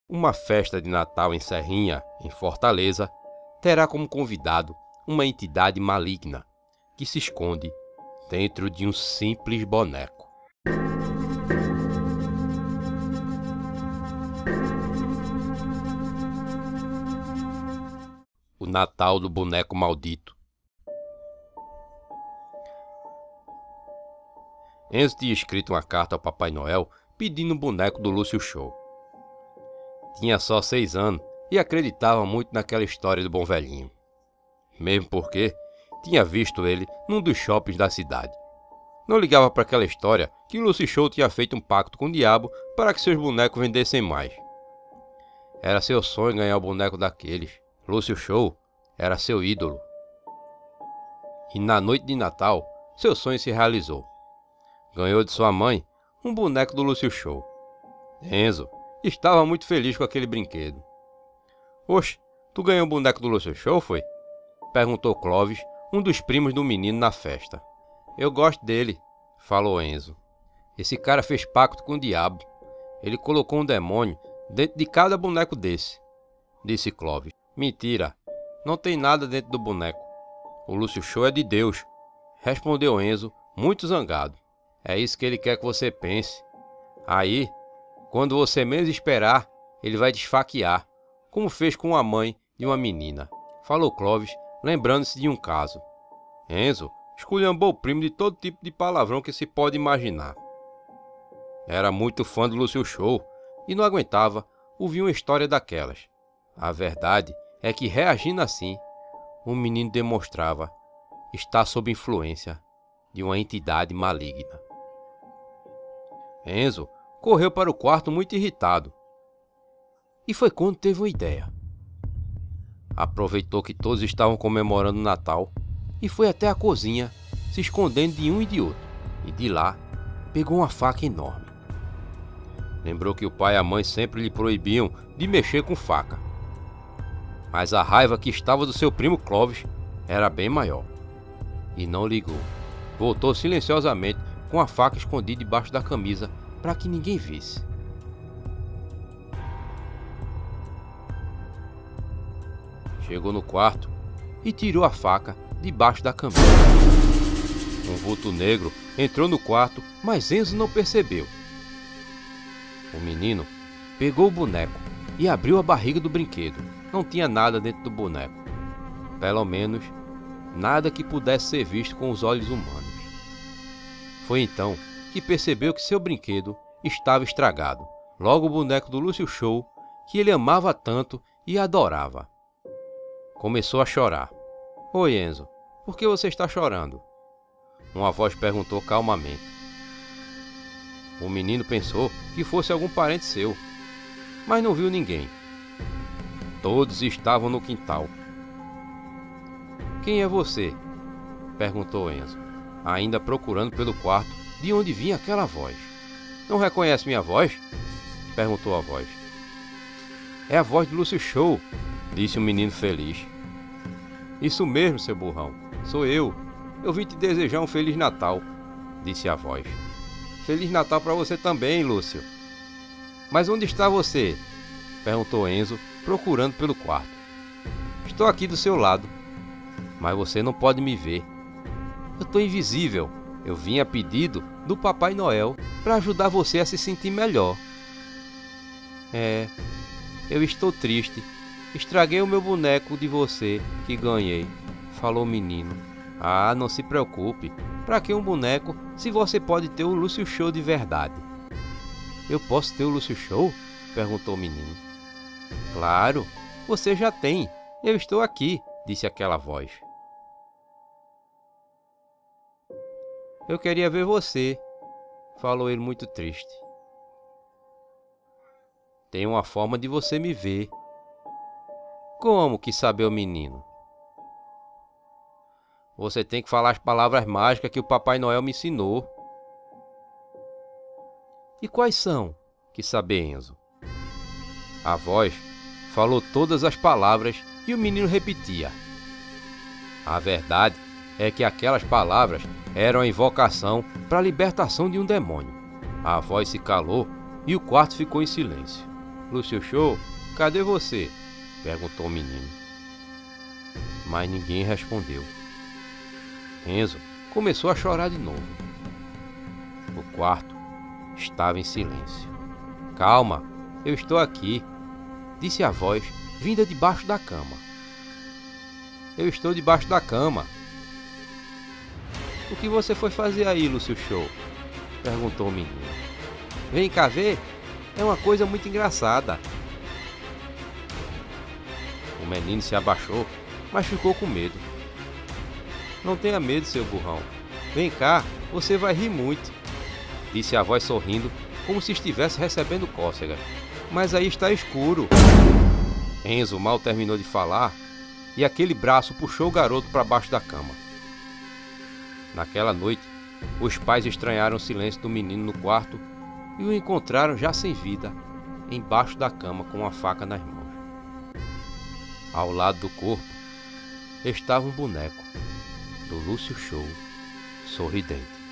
Uma festa de Natal em Serrinha, em Fortaleza, terá como convidado uma entidade maligna que se esconde dentro de um simples boneco. O Natal do Boneco Maldito. Enzo tinha escrito uma carta ao Papai Noel pedindo um boneco do Lúcio Show. Tinha só 6 anos e acreditava muito naquela história do bom velhinho. Mesmo porque tinha visto ele num dos shoppings da cidade. Não ligava para aquela história que o Lúcio Show tinha feito um pacto com o diabo para que seus bonecos vendessem mais. Era seu sonho ganhar o boneco daqueles. Lúcio Show era seu ídolo. E na noite de Natal, seu sonho se realizou. Ganhou de sua mãe um boneco do Lúcio Show. Enzo estava muito feliz com aquele brinquedo. Oxe, tu ganhou um boneco do Lúcio Show, foi? Perguntou Clóvis, um dos primos do menino na festa. Eu gosto dele, falou Enzo. Esse cara fez pacto com o diabo. Ele colocou um demônio dentro de cada boneco desse, disse Clóvis. Mentira, não tem nada dentro do boneco. O Lúcio Show é de Deus, respondeu Enzo, muito zangado. É isso que ele quer que você pense. Aí, quando você menos esperar, ele vai te esfaquear, como fez com a mãe de uma menina, falou Clóvis, lembrando-se de um caso. Enzo esculhambou o primo de todo tipo de palavrão que se pode imaginar. Era muito fã do Lúcio Show e não aguentava ouvir uma história daquelas. A verdade é que, reagindo assim, o menino demonstrava estar sob influência de uma entidade maligna. Enzo correu para o quarto muito irritado. E foi quando teve uma ideia. Aproveitou que todos estavam comemorando o Natal e foi até a cozinha, se escondendo de um e de outro. E de lá, pegou uma faca enorme. Lembrou que o pai e a mãe sempre lhe proibiam de mexer com faca. Mas a raiva que estava do seu primo Clóvis era bem maior. E não ligou. Voltou silenciosamente com a faca escondida debaixo da camisa para que ninguém visse. Chegou no quarto e tirou a faca debaixo da camisa. Um vulto negro entrou no quarto, mas Enzo não percebeu. O menino pegou o boneco e abriu a barriga do brinquedo. Não tinha nada dentro do boneco. Pelo menos, nada que pudesse ser visto com os olhos humanos. Foi então que percebeu que seu brinquedo estava estragado. Logo o boneco do Lúcio Show, que ele amava tanto e adorava. Começou a chorar. Oi, Enzo, por que você está chorando? Uma voz perguntou calmamente. O menino pensou que fosse algum parente seu, mas não viu ninguém. Todos estavam no quintal. Quem é você? Perguntou Enzo, ainda procurando pelo quarto de onde vinha aquela voz. Não reconhece minha voz? Perguntou a voz. É a voz do Lúcio Show, disse o menino feliz. Isso mesmo, seu burrão, sou eu. Eu vim te desejar um Feliz Natal, disse a voz. Feliz Natal para você também, Lúcio. Mas onde está você? Perguntou Enzo, procurando pelo quarto. Estou aqui do seu lado, mas você não pode me ver. Eu estou invisível. Eu vim a pedido do Papai Noel para ajudar você a se sentir melhor. Eu estou triste. Estraguei o meu boneco de você que ganhei, falou o menino. Ah, não se preocupe. Para que um boneco se você pode ter o Lúcio Show de verdade? Eu posso ter o Lúcio Show? Perguntou o menino. Claro, você já tem. Eu estou aqui, disse aquela voz. Eu queria ver você, falou ele muito triste. Tem uma forma de você me ver. Como quis saber o menino? Você tem que falar as palavras mágicas que o Papai Noel me ensinou. E quais são? Quis saber Enzo. A voz falou todas as palavras e o menino repetia. A verdade é que aquelas palavras eram a invocação para a libertação de um demônio. A voz se calou e o quarto ficou em silêncio. Lúcio Show, cadê você? Perguntou o menino. Mas ninguém respondeu. Enzo começou a chorar de novo. O quarto estava em silêncio. Calma, eu estou aqui, disse a voz vinda debaixo da cama. Eu estou debaixo da cama. O que você foi fazer aí, Lúcio Show? Perguntou o menino. Vem cá ver, é uma coisa muito engraçada. O menino se abaixou, mas ficou com medo. Não tenha medo, seu burrão. Vem cá, você vai rir muito, disse a voz sorrindo, como se estivesse recebendo cócegas. Mas aí está escuro. Enzo mal terminou de falar e aquele braço puxou o garoto para baixo da cama. Naquela noite, os pais estranharam o silêncio do menino no quarto e o encontraram já sem vida, embaixo da cama com uma faca nas mãos. Ao lado do corpo estava um boneco do Lúcio Show, sorridente.